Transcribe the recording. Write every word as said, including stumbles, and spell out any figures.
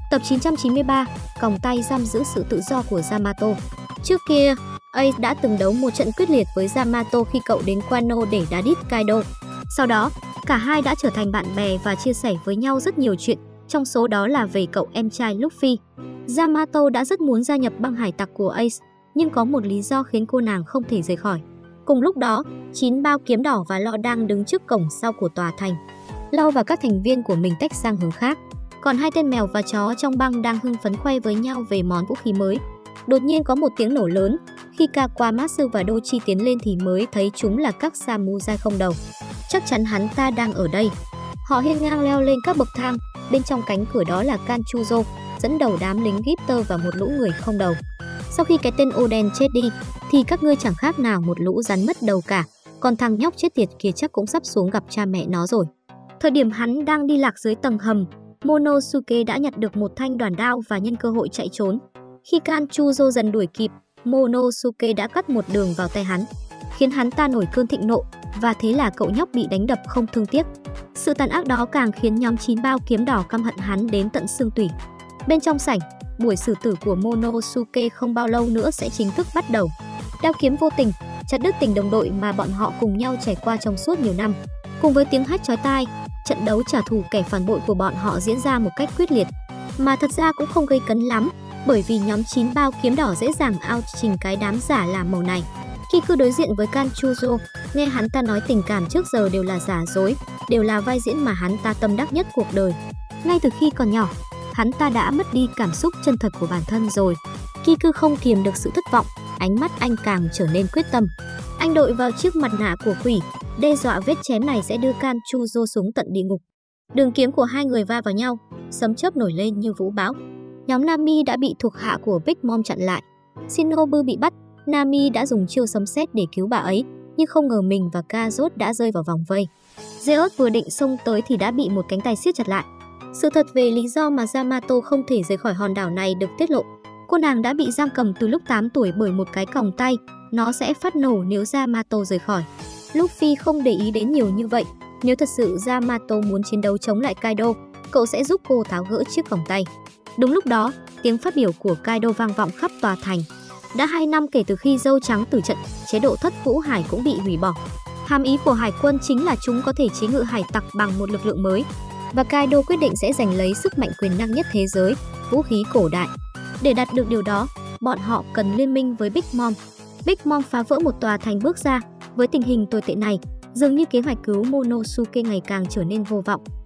Tập chín trăm chín mươi ba, còng tay giam giữ sự tự do của Yamato. Trước kia, Ace đã từng đấu một trận quyết liệt với Yamato khi cậu đến Wano để đá đít Kaido. Sau đó, cả hai đã trở thành bạn bè và chia sẻ với nhau rất nhiều chuyện, trong số đó là về cậu em trai Luffy. Yamato đã rất muốn gia nhập băng hải tặc của Ace, nhưng có một lý do khiến cô nàng không thể rời khỏi. Cùng lúc đó, chín bao kiếm đỏ và Law đang đứng trước cổng sau của tòa thành. Law và các thành viên của mình tách sang hướng khác, còn hai tên mèo và chó trong băng đang hưng phấn khoe với nhau về món vũ khí mới. Đột nhiên có một tiếng nổ lớn, khi Kawamatsu và Doji tiến lên thì mới thấy chúng là các samurai không đầu. Chắc chắn hắn ta đang ở đây. Họ hiên ngang leo lên các bậc thang, bên trong cánh cửa đó là Kanchuzo, dẫn đầu đám lính Gipter và một lũ người không đầu. Sau khi cái tên Oden chết đi, thì các ngươi chẳng khác nào một lũ rắn mất đầu cả, còn thằng nhóc chết tiệt kia chắc cũng sắp xuống gặp cha mẹ nó rồi. Thời điểm hắn đang đi lạc dưới tầng hầm, Monosuke đã nhặt được một thanh đoản đao và nhân cơ hội chạy trốn. Khi Kanchuzo dần đuổi kịp, Monosuke đã cắt một đường vào tay hắn, khiến hắn ta nổi cơn thịnh nộ, và thế là cậu nhóc bị đánh đập không thương tiếc. Sự tàn ác đó càng khiến nhóm chín bao kiếm đỏ căm hận hắn đến tận xương tủy. Bên trong sảnh, buổi xử tử của Monosuke không bao lâu nữa sẽ chính thức bắt đầu. Đao kiếm vô tình chặt đứt tình đồng đội mà bọn họ cùng nhau trải qua trong suốt nhiều năm. Cùng với tiếng hét chói tai, trận đấu trả thù kẻ phản bội của bọn họ diễn ra một cách quyết liệt, mà thật ra cũng không gây cấn lắm, bởi vì nhóm chín bao kiếm đỏ dễ dàng out trình cái đám giả làm màu này. Khi cứ đối diện với Kanchuzo, nghe hắn ta nói tình cảm trước giờ đều là giả dối, đều là vai diễn mà hắn ta tâm đắc nhất cuộc đời. Ngay từ khi còn nhỏ, hắn ta đã mất đi cảm xúc chân thật của bản thân rồi. Kiku không kiềm được sự thất vọng, ánh mắt anh càng trở nên quyết tâm. Anh đội vào chiếc mặt nạ của quỷ, đe dọa vết chém này sẽ đưa Kanchuzo xuống tận địa ngục. Đường kiếm của hai người va vào nhau, sấm chớp nổi lên như vũ bão. Nhóm Nami đã bị thuộc hạ của Big Mom chặn lại. Shinobu bị bắt, Nami đã dùng chiêu sấm sét để cứu bà ấy, nhưng không ngờ mình và Kazot đã rơi vào vòng vây. Zeus vừa định xông tới thì đã bị một cánh tay siết chặt lại. Sự thật về lý do mà Yamato không thể rời khỏi hòn đảo này được tiết lộ. Cô nàng đã bị giam cầm từ lúc tám tuổi bởi một cái còng tay, nó sẽ phát nổ nếu Yamato rời khỏi. Luffy không để ý đến nhiều như vậy, nếu thật sự Yamato muốn chiến đấu chống lại Kaido, cậu sẽ giúp cô tháo gỡ chiếc còng tay. Đúng lúc đó, tiếng phát biểu của Kaido vang vọng khắp tòa thành. Đã hai năm kể từ khi dâu trắng tử trận, chế độ thất vũ hải cũng bị hủy bỏ. Hàm ý của hải quân chính là chúng có thể chế ngự hải tặc bằng một lực lượng mới. Và Kaido quyết định sẽ giành lấy sức mạnh quyền năng nhất thế giới, vũ khí cổ đại. Để đạt được điều đó, bọn họ cần liên minh với Big Mom. Big Mom phá vỡ một tòa thành bước ra. Với tình hình tồi tệ này, dường như kế hoạch cứu Monosuke ngày càng trở nên vô vọng.